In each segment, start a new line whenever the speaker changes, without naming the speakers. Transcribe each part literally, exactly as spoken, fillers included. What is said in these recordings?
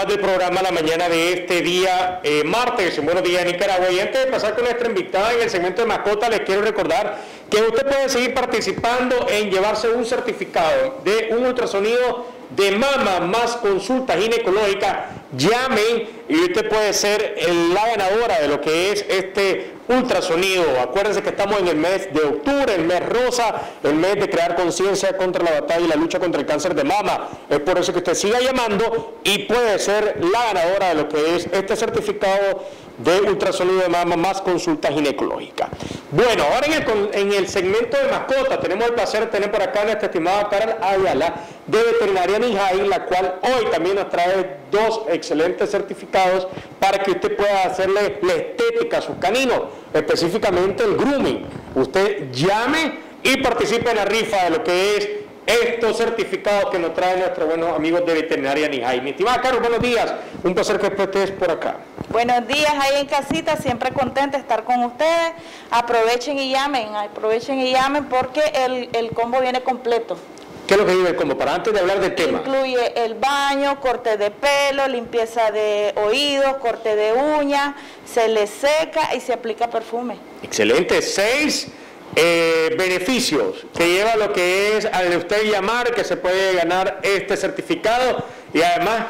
del programa la mañana de este día, eh, martes, en Buenos Días Nicaragua. Y antes de pasar con nuestra invitada en el segmento de mascota, les quiero recordar que usted puede seguir participando en llevarse un certificado de un ultrasonido de mama más consulta ginecológica. Llamen y usted puede ser la ganadora de lo que es este ultrasonido. Acuérdense que estamos en el mes de octubre, el mes rosa, el mes de crear conciencia contra la batalla y la lucha contra el cáncer de mama. Es por eso que usted siga llamando y puede ser la ganadora de lo que es este certificado de ultrasonido de mama más consulta ginecológica. Bueno, ahora en el, en el segmento de mascota tenemos el placer de tener por acá a nuestra estimada Carol Ayala de Veterinaria Nijai, la cual hoy también nos trae dos excelentes certificados para que usted pueda hacerle la estética a sus caninos, específicamente el grooming. Usted llame y participe en la rifa de lo que es estos certificados que nos traen nuestros buenos amigos de Veterinaria Nijai. Mi estimada Carol, buenos días, un placer que estés por acá.
Buenos días ahí en casita, siempre contenta de estar con ustedes. Aprovechen y llamen, aprovechen y llamen porque el, el combo viene completo.
¿Qué es lo que vive el combo? Para antes de hablar del tema.
Incluye el baño, corte de pelo, limpieza de oídos, corte de uñas, se le seca y se aplica perfume. Excelente,
seis eh, beneficios que lleva lo que es al de usted llamar, que se puede ganar este certificado y además...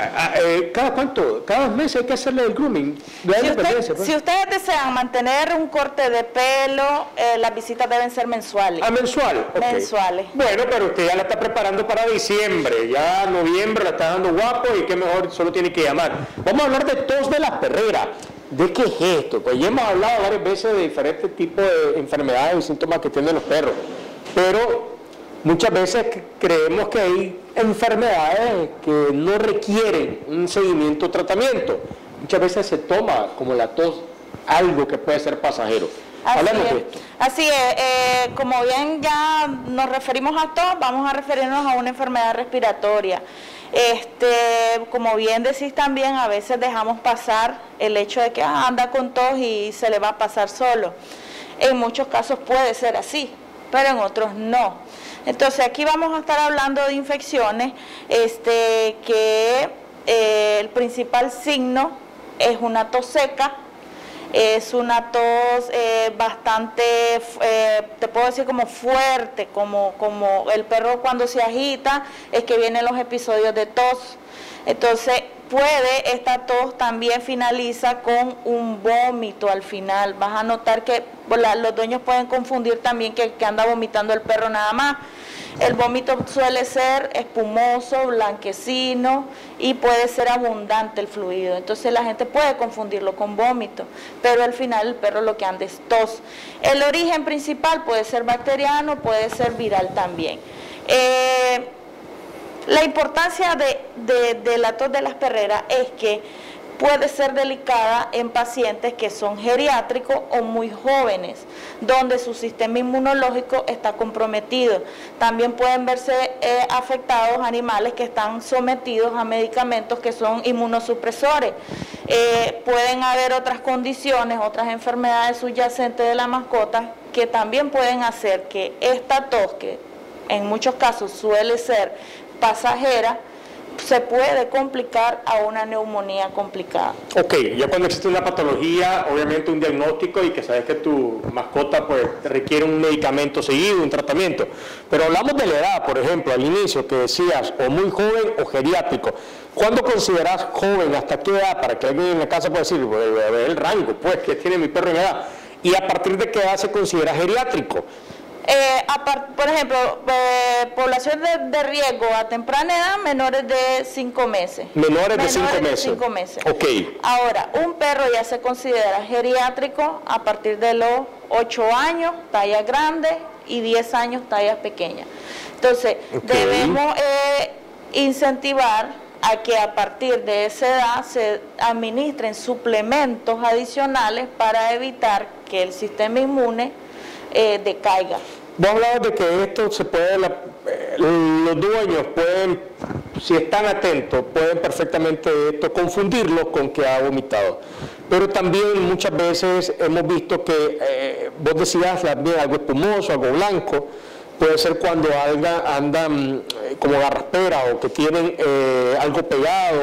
¿Cada cuánto? ¿Cada dos meses hay que hacerle el grooming?
Si, usted, pues. si ustedes desean mantener un corte de pelo, eh, las visitas deben ser mensuales.
¿Ah, mensual? Okay.
Mensuales.
Bueno, pero usted ya la está preparando para diciembre, ya noviembre la está dando guapo y qué mejor, solo tiene que llamar. Vamos a hablar de tos de las perreras. ¿De qué es esto? Pues ya hemos hablado varias veces de diferentes tipos de enfermedades y síntomas que tienen los perros, pero muchas veces creemos que hay enfermedades que no requieren un seguimiento o tratamiento. Muchas veces se toma como la tos algo que puede ser pasajero. Hablemos de esto.
Así es, eh, como bien ya nos referimos a tos, vamos a referirnos a una enfermedad respiratoria. Este, como bien decís también, a veces dejamos pasar el hecho de que ah, anda con tos y se le va a pasar solo. En muchos casos puede ser así, pero en otros no. Entonces aquí vamos a estar hablando de infecciones, este, que eh, el principal signo es una tos seca, es una tos eh, bastante, eh, te puedo decir como fuerte, como, como el perro cuando se agita, es que vienen los episodios de tos. Entonces puede, esta tos también finaliza con un vómito al final. Vas a notar que la, los dueños pueden confundir también que, que anda vomitando el perro nada más. El vómito suele ser espumoso, blanquecino y puede ser abundante el fluido. Entonces la gente puede confundirlo con vómito, pero al final el perro lo que anda es tos. El origen principal puede ser bacteriano, puede ser viral también. Eh, La importancia de, de, de la tos de las perreras es que puede ser delicada en pacientes que son geriátricos o muy jóvenes, donde su sistema inmunológico está comprometido. También pueden verse eh, afectados animales que están sometidos a medicamentos que son inmunosupresores. Eh, pueden haber otras condiciones, otras enfermedades subyacentes de la mascota que también pueden hacer que esta tos, que en muchos casos suele ser pasajera, se puede complicar a una neumonía complicada.
Ok, ya cuando existe una patología, obviamente un diagnóstico y que sabes que tu mascota pues requiere un medicamento seguido, un tratamiento. Pero hablamos de la edad, por ejemplo, al inicio que decías, o muy joven o geriátrico. ¿Cuándo consideras joven? ¿Hasta qué edad? Para que alguien en la casa pueda decir, pues, el rango pues que tiene mi perro en edad. ¿Y a partir de qué edad se considera geriátrico?
Eh, apart, por ejemplo, eh, población de, de riesgo a temprana edad, menores de cinco meses.
Menores, menores de cinco meses.
De cinco meses.
Ok.
Ahora, un perro ya se considera geriátrico a partir de los ocho años, talla grande, y diez años, tallas pequeñas. Entonces, okay, debemos eh, incentivar a que a partir de esa edad se administren suplementos adicionales para evitar que el sistema inmune eh, decaiga.
Vos hablabas de que esto se puede, la, los dueños pueden, si están atentos, pueden perfectamente esto confundirlo con que ha vomitado. Pero también muchas veces hemos visto que, eh, vos decías bien, algo espumoso, algo blanco, puede ser cuando andan, andan como garraspera o que tienen eh, algo pegado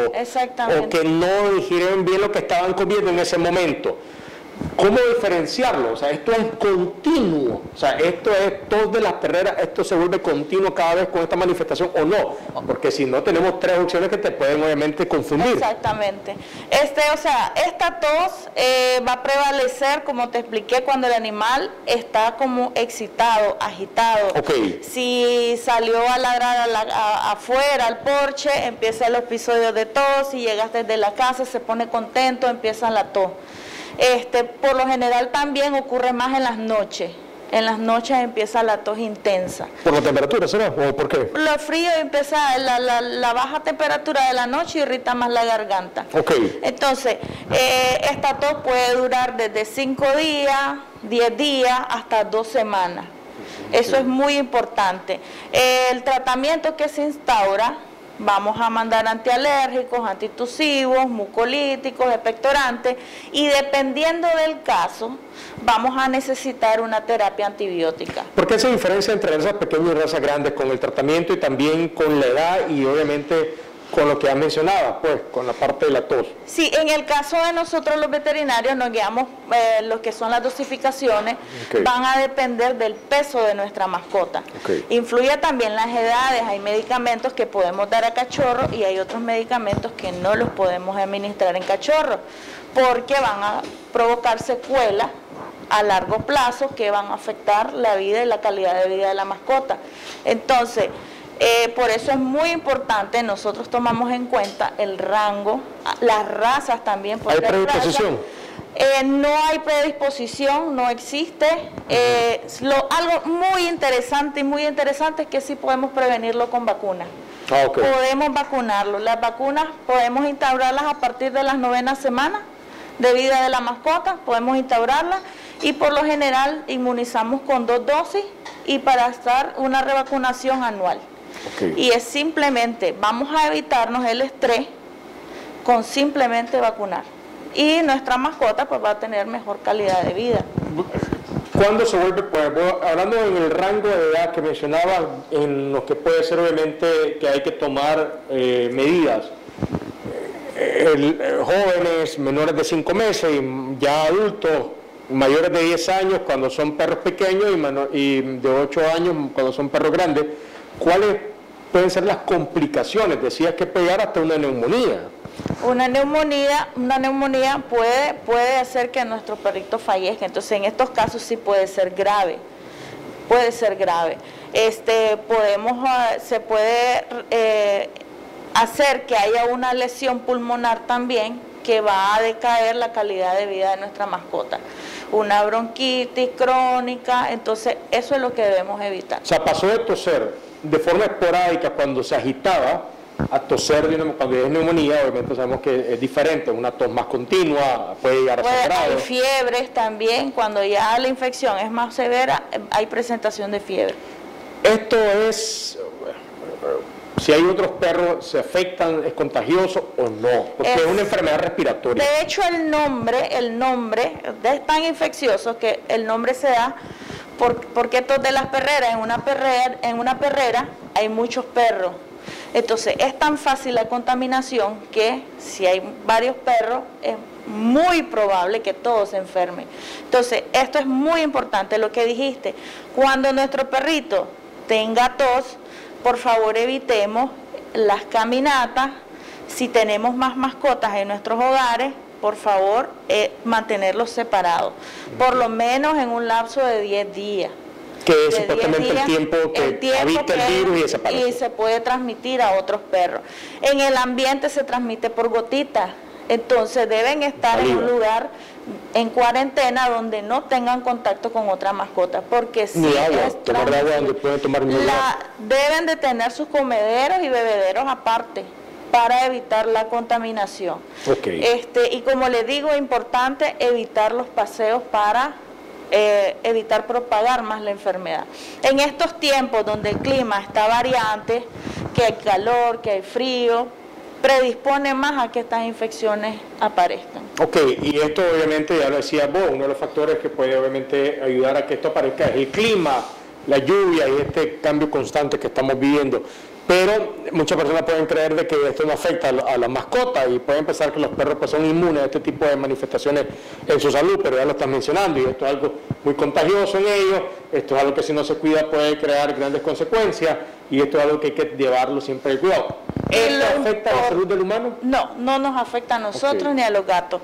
o, o que no digirieron bien lo que estaban comiendo en ese momento. ¿Cómo diferenciarlo? O sea, esto es continuo, o sea, esto es tos de las perreras, esto se vuelve continuo cada vez con esta manifestación o no, porque si no tenemos tres opciones que te pueden obviamente confundir.
Exactamente. Este, o sea, esta tos eh, va a prevalecer, como te expliqué, cuando el animal está como excitado, agitado.
Okay.
Si salió a ladrar a la, a, afuera, al porche, empieza el episodio de tos, si llegas desde la casa, se pone contento, empieza la tos. Este, por lo general también ocurre más en las noches. En las noches empieza la tos intensa.
¿Por la temperatura será? ¿O por qué?
Lo frío empieza, la, la, la baja temperatura de la noche irrita más la garganta.
Okay.
Entonces, eh, esta tos puede durar desde cinco días, diez días, hasta dos semanas. Eso es muy importante. El tratamiento que se instaura, vamos a mandar antialérgicos, antitusivos, mucolíticos, expectorantes, y dependiendo del caso, vamos a necesitar una terapia antibiótica.
¿Por qué esa diferencia entre razas pequeñas y razas grandes con el tratamiento y también con la edad y obviamente con lo que has mencionado, pues, con la parte de la tos?
Sí, en el caso de nosotros los veterinarios nos guiamos, eh, lo que son las dosificaciones, okay, van a depender del peso de nuestra mascota.
Okay.
Influye también las edades, hay medicamentos que podemos dar a cachorros y hay otros medicamentos que no los podemos administrar en cachorros, porque van a provocar secuelas a largo plazo que van a afectar la vida y la calidad de vida de la mascota. Entonces, Eh, por eso es muy importante, nosotros tomamos en cuenta el rango, las razas también.
¿Hay predisposición?
Eh, no hay predisposición, no existe. Eh, lo, algo muy interesante y muy interesante es que sí podemos prevenirlo con vacunas.
Ah, okay.
Podemos vacunarlo. Las vacunas podemos instaurarlas a partir de las novenas semanas de vida de la mascota, podemos instaurarlas y por lo general inmunizamos con dos dosis y para estar una revacunación anual.
Okay.
Y es simplemente, vamos a evitarnos el estrés con simplemente vacunar. Y nuestra mascota pues va a tener mejor calidad de vida.
¿Cuándo se vuelve, pues, hablando en el rango de edad que mencionaba, en lo que puede ser obviamente que hay que tomar eh, medidas? El, el, jóvenes menores de cinco meses y ya adultos mayores de diez años cuando son perros pequeños y, menor, y de ocho años cuando son perros grandes. ¿Cuáles pueden ser las complicaciones? Decías que pegar hasta una neumonía.
Una neumonía, una neumonía puede, puede hacer que nuestro perrito fallezca. Entonces, en estos casos sí puede ser grave. Puede ser grave. Este, podemos, se puede eh, hacer que haya una lesión pulmonar también que va a decaer la calidad de vida de nuestra mascota. Una bronquitis crónica, entonces eso es lo que debemos evitar.
O sea, pasó de toser de forma esporádica cuando se agitaba a toser de una, cuando es neumonía, obviamente sabemos que es diferente, una tos más continua, puede llegar a ser grave.
Hay fiebres también, cuando ya la infección es más severa, hay presentación de fiebre.
Esto es, si hay otros perros, ¿se afectan, es contagioso o no? Porque es, es una enfermedad respiratoria.
De hecho, el nombre, el nombre es tan infeccioso que el nombre se da por, porque tos de las perreras, en una perrera, en una perrera hay muchos perros. Entonces, es tan fácil la contaminación que si hay varios perros, es muy probable que todos se enfermen. Entonces, esto es muy importante lo que dijiste. Cuando nuestro perrito tenga tos, por favor evitemos las caminatas. Si tenemos más mascotas en nuestros hogares, por favor eh, mantenerlos separados, por lo menos en un lapso de diez días.
Que es supuestamente el tiempo que el tiempo habita el virus y desaparece.
Y se puede transmitir a otros perros. En el ambiente se transmite por gotitas, entonces deben estar Saliva. en un lugar en cuarentena donde no tengan contacto con otra mascota, porque si
ni agua, tomar agua donde pueden tomar ni
la, deben de tener sus comederos y bebederos aparte para evitar la contaminación.
Okay.
Este, y como les digo, es importante evitar los paseos para eh, evitar propagar más la enfermedad. En estos tiempos donde el clima está variante, que hay calor, que hay frío, predispone más a que estas infecciones aparezcan.
Ok, y esto obviamente, ya lo decía vos, uno de los factores que puede obviamente ayudar a que esto aparezca es el clima, la lluvia y este cambio constante que estamos viviendo. Pero muchas personas pueden creer de que esto no afecta a la mascota y pueden pensar que los perros pues, son inmunes a este tipo de manifestaciones en su salud, pero ya lo están mencionando y esto es algo muy contagioso en ellos, esto es algo que si no se cuida puede crear grandes consecuencias y esto es algo que hay que llevarlo siempre al cuidado. ¿Esto afecta a la salud del humano?
No, no nos afecta a nosotros
okay.
ni a los gatos.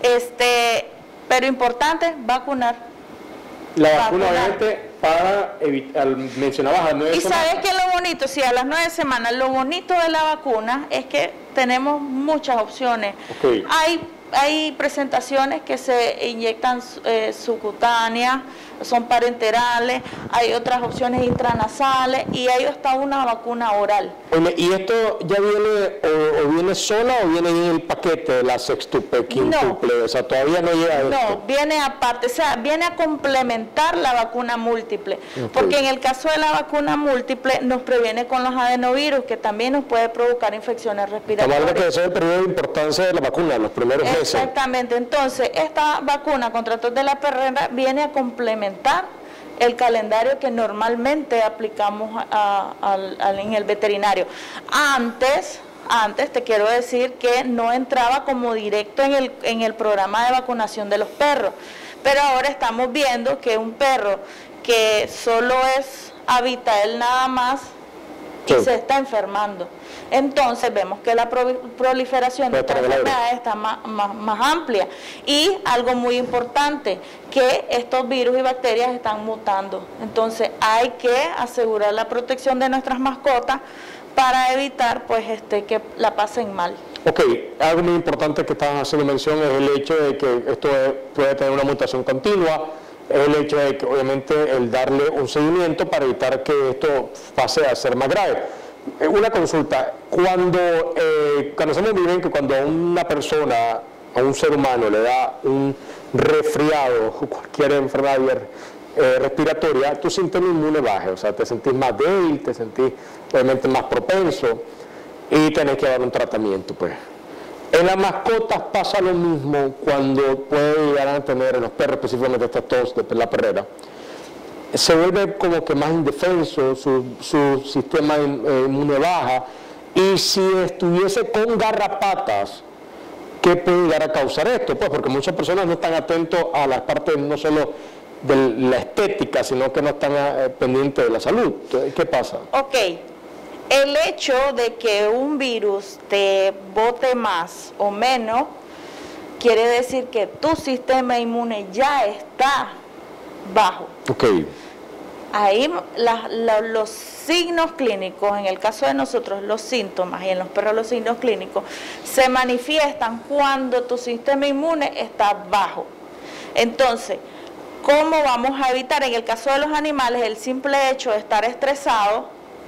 Este, pero importante, vacunar.
La vacuna, obviamente, para evitar, mencionabas a nueve
semanas. Y sabes que lo bonito, sí, a las nueve semanas, lo bonito de la vacuna es que tenemos muchas opciones.
Okay.
Hay, hay presentaciones que se inyectan eh, subcutáneas, son parenterales, hay otras opciones intranasales y hay hasta una vacuna oral.
Oye, ¿y esto ya viene o, o viene sola o viene en el paquete de la sextuple, quintuple? No, o sea, todavía no llega a esto.
No, viene aparte, o sea, viene a complementar la vacuna múltiple, okay. porque en el caso de la vacuna múltiple nos previene con los adenovirus, que también nos puede provocar infecciones respiratorias.
Estamos hablando que ese es el periodo de importancia de la vacuna, los primeros meses.
Exactamente, entonces esta vacuna contra tos de la perrera viene a complementar el calendario que normalmente aplicamos a, a, a, en el veterinario. Antes, antes te quiero decir que no entraba como directo en el, en el programa de vacunación de los perros, pero ahora estamos viendo que un perro que solo es habita él nada más y sí. se está enfermando. Entonces vemos que la proliferación de estas enfermedades está más, más, más amplia. Y algo muy importante, que estos virus y bacterias están mutando. Entonces hay que asegurar la protección de nuestras mascotas para evitar pues este que la pasen mal.
Ok, algo muy importante que estaban haciendo mención es el hecho de que esto puede tener una mutación continua, es el hecho de que obviamente el darle un seguimiento para evitar que esto pase a ser más grave. Una consulta, cuando eh, conocemos muy bien que cuando a una persona, a un ser humano le da un resfriado, cualquier enfermedad eh, respiratoria, tu sistema inmune baja, o sea, te sentís más débil, te sentís obviamente más propenso y tenés que dar un tratamiento, pues. En las mascotas pasa lo mismo cuando puede llegar a tener, en los perros específicamente esta tos de la perrera, se vuelve como que más indefenso, su, su sistema inmune baja, y si estuviese con garrapatas, ¿qué puede llegar a causar esto? Pues porque muchas personas no están atentos a las partes no solo de la estética, sino que no están eh, pendientes de la salud. ¿Qué pasa?
Ok, el hecho de que un virus te bote más o menos, quiere decir que tu sistema inmune ya está bajo.
Ok.
Ahí la, la, los signos clínicos, en el caso de nosotros los síntomas y en los perros los signos clínicos, se manifiestan cuando tu sistema inmune está bajo. Entonces, ¿cómo vamos a evitar? En el caso de los animales, el simple hecho de estar estresado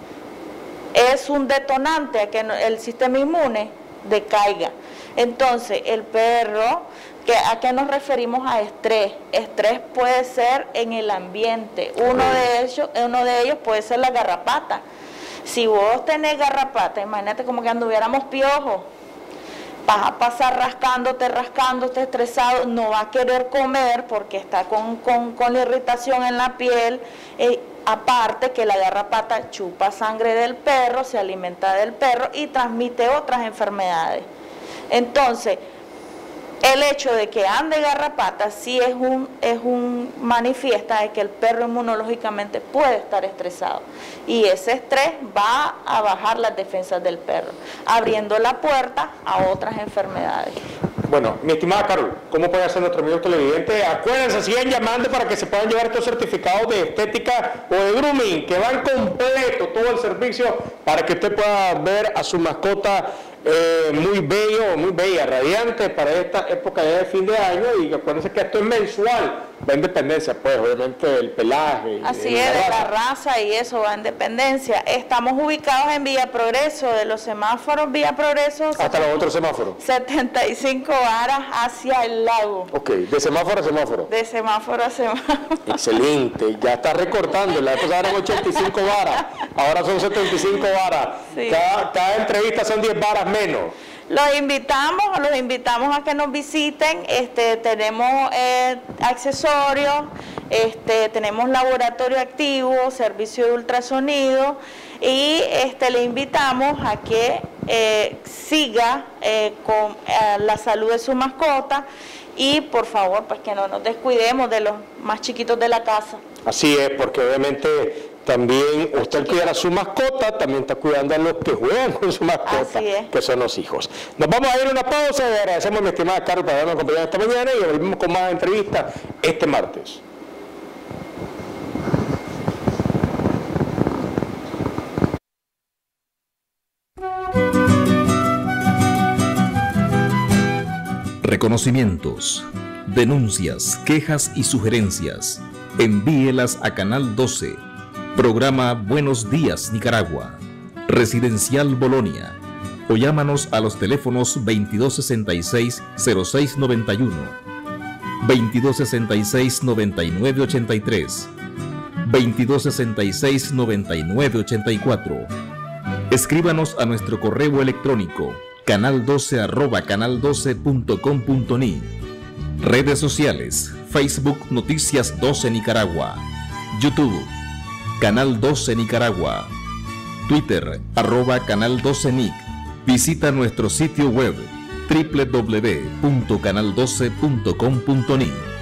es un detonante a que el sistema inmune decaiga. Entonces, el perro, que ¿a qué nos referimos a estrés? Estrés puede ser en el ambiente. Uno de ellos, uno de ellos puede ser la garrapata. Si vos tenés garrapata, imagínate como que anduviéramos piojos. Vas a pasar rascándote, rascándote, estresado, no va a querer comer porque está con, con, con la irritación en la piel. Eh, aparte que la garrapata chupa sangre del perro, se alimenta del perro y transmite otras enfermedades. Entonces, el hecho de que ande garrapata sí es un, es un manifiesta de que el perro inmunológicamente puede estar estresado. Y ese estrés va a bajar las defensas del perro, abriendo la puerta a otras enfermedades.
Bueno, mi estimada Carol, ¿cómo puede hacer nuestro amigo televidente? Acuérdense, sigan llamando para que se puedan llevar estos certificados de estética o de grooming, que van completo todo el servicio para que usted pueda ver a su mascota eh, muy bello, muy bella, radiante para esta época de fin de año. Y acuérdense que esto es mensual, va en dependencia, pues, obviamente, el pelaje.
Así es, de la raza y eso va en dependencia. Estamos ubicados en Villa Progreso, de los semáforos Villa Progreso.
Hasta los otros semáforos.
setenta y cinco varas hacia el lago.
Ok, de semáforo a semáforo.
De semáforo a semáforo.
Excelente, ya está recortando. La época eran ochenta y cinco varas, ahora son setenta y cinco varas. Sí. Cada, cada entrevista son diez varas menos.
Los invitamos, los invitamos a que nos visiten. Este, tenemos eh, accesorios, este, tenemos laboratorio activo, servicio de ultrasonido y este, le invitamos a que eh, siga eh, con eh, la salud de su mascota y por favor pues que no nos descuidemos de los más chiquitos de la casa.
Así es, porque obviamente también usted cuida a su mascota, también está cuidando a los que juegan con su mascota, que son los hijos. Nos vamos a ir a una pausa y agradecemos a mi estimada Carol por habernos acompañado esta mañana y volvemos con más entrevistas este martes.
Reconocimientos, denuncias, quejas y sugerencias. Envíelas a Canal doce. Programa Buenos Días Nicaragua, Residencial Bolonia, o llámanos a los teléfonos veintidós sesenta y seis, cero seis noventa y uno, veintidós sesenta y seis, noventa y nueve ochenta y tres, veintidós sesenta y seis, noventa y nueve ochenta y cuatro. Escríbanos a nuestro correo electrónico canal doce arroba canal doce punto com punto ni. Redes sociales: Facebook Noticias doce Nicaragua, YouTube Canal doce Nicaragua, Twitter, arroba Canal doce Nic. Visita nuestro sitio web doble u doble u doble u punto canal doce punto com punto ni.